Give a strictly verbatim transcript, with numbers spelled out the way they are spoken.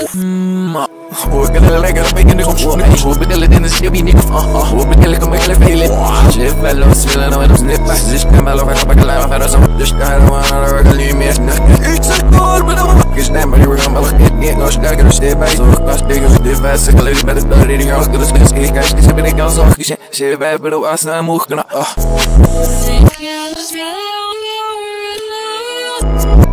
Mmm, Hoe بدل لك ربيك نكون هو بدل دين الشيبي نكون هو بدل لكم مكلا فيلي شايف بلو سبيل انا وانا بسنيب بحزش كمالو في حبك اللعبة فرسم دش كهلا وانا رجل اللي يميشنا ايكسك دور بلا كش نعم بلي ورغم بلخ نيت نوش داقر وشتي باي زوخ باش ديقر وشتي فاسك اللي بدل داري ريقا وخدر سبيس كي كاش كي سبيني كان صوخ كيش شايف بلو أصلا موخ كنا